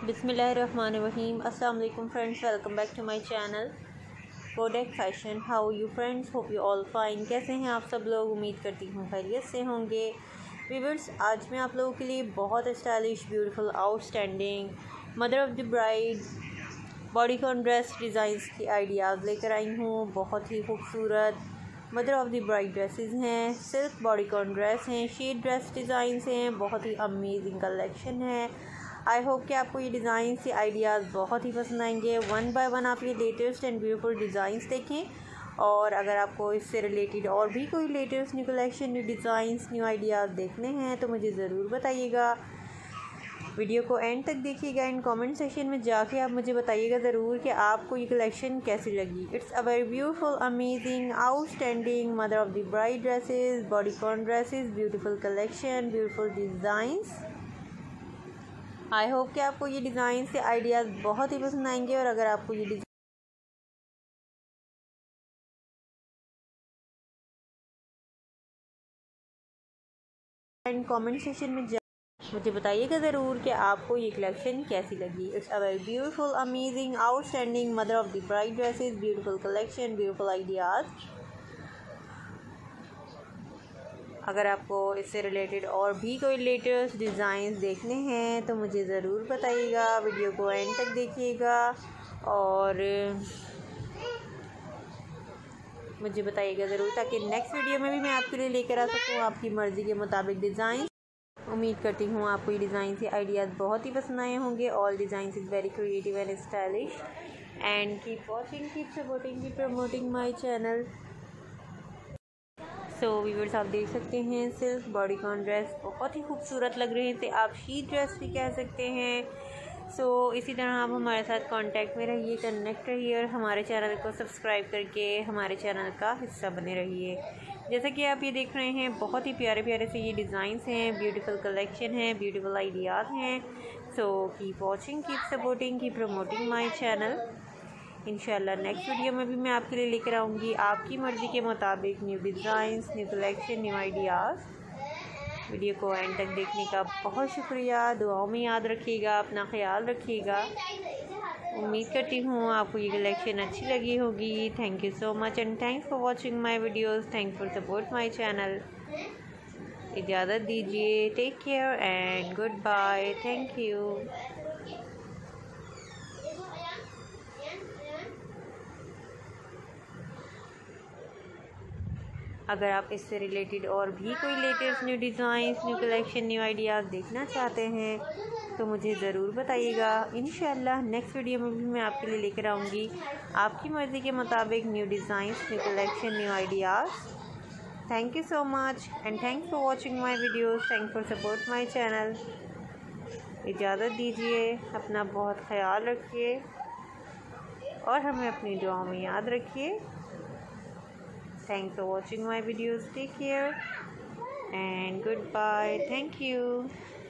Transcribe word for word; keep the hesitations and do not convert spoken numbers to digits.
बिस्मिल्लाहिर्रहमानिर्रहीम। अस्सलाम वालेकुम friends, welcome back to my channel codec fashion. How you friends, hope you all fine. कैसे हैं आप सब लोग? उम्मीद करती हूँ खैरियत से होंगे। व्यूअर्स, आज मैं आप लोगों के लिए बहुत stylish, beautiful, outstanding mother of the bride bodycon dress designs की आइडियाज़ लेकर आई हूँ। बहुत ही खूबसूरत mother of the bride dresses हैं, सिल्क बॉडीकॉन ड्रेस हैं, शीट ड्रेस डिज़ाइंस हैं। बहुत ही अमेजिंग कलेक्शन है। आई होप कि आपको ये डिज़ाइन से आइडियाज़ बहुत ही पसंद आएंगे। वन बाय वन आप ये लेटेस्ट एंड ब्यूटीफुल डिज़ाइंस देखें, और अगर आपको इससे रिलेटेड और भी कोई latest new collection, new designs, new ideas देखने हैं तो मुझे ज़रूर बताइएगा। वीडियो को एंड तक देखिएगा। एंड कमेंट सेक्शन में जाके आप मुझे बताइएगा ज़रूर कि आपको ये कलेक्शन कैसी लगी। It's a very beautiful, amazing, outstanding mother of the bride dresses, bodycon dresses, beautiful collection, beautiful designs. I hope कि आपको ये डिज़ाइन से आइडियाज़ बहुत ही पसंद आएंगे। और अगर आपको ये डिज़ाइन कमेंट सेक्शन में जा मुझे बताइएगा ज़रूर कि आपको ये कलेक्शन कैसी लगी। It's a very beautiful, amazing, outstanding mother of the bride dresses, beautiful collection, beautiful ideas. अगर आपको इससे रिलेटेड और भी कोई लेटेस्ट डिज़ाइंस देखने हैं तो मुझे ज़रूर बताइएगा। वीडियो को एंड तक देखिएगा और मुझे बताइएगा ज़रूर, ताकि नेक्स्ट वीडियो में भी मैं आपके लिए लेकर आ सकूँ आपकी मर्ज़ी के मुताबिक डिज़ाइन। उम्मीद करती हूँ आपको ये डिज़ाइन से आइडियाज़ बहुत ही पसंद आए होंगे। All designs is very creative and stylish. And keep watching, keep supporting, keep promoting my channel. So viewers, आप देख सकते हैं सिल्क बॉडीकॉन ड्रेस बहुत ही खूबसूरत लग रहे थे। आप शीट ड्रेस भी कह सकते हैं। सो so, इसी तरह आप हमारे साथ कांटेक्ट में रहिए, कनेक्ट रहिए और हमारे चैनल को सब्सक्राइब करके हमारे चैनल का हिस्सा बने रहिए। जैसा कि आप ये देख रहे हैं, बहुत ही प्यारे प्यारे से ये डिज़ाइंस हैं, ब्यूटीफुल कलेक्शन है, ब्यूटीफुल आइडियाज़ हैं। So keep watching, keep supporting, keep promoting my channel. इंशाल्लाह नेक्स्ट वीडियो में भी मैं आपके लिए लेकर आऊँगी आपकी मर्ज़ी के मुताबिक new designs, new collection, new ideas. Video को एंड तक देखने का बहुत शुक्रिया। दुआओं में याद रखिएगा, अपना ख्याल रखिएगा। उम्मीद करती हूँ आपको ये कलेक्शन अच्छी लगी होगी। Thank you so much and thanks for watching my videos. Thank for support my channel. इजाज़त दीजिए। Take care and good bye. Thank you. अगर आप इससे रिलेटेड और भी कोई latest new designs, new collection, new ideas देखना चाहते हैं तो मुझे ज़रूर बताइएगा। इंशाल्लाह नेक्स्ट वीडियो में भी मैं आपके लिए लेकर आऊँगी आपकी मर्ज़ी के मुताबिक new designs, new collection, new ideas. Thank you so much and thanks for watching my videos. Thank for support my channel. इजाज़त दीजिए। अपना बहुत ख्याल रखिए और हमें अपनी दुआओं में याद रखिए। Thanks for watching my videos. Take care and goodbye. Thank you.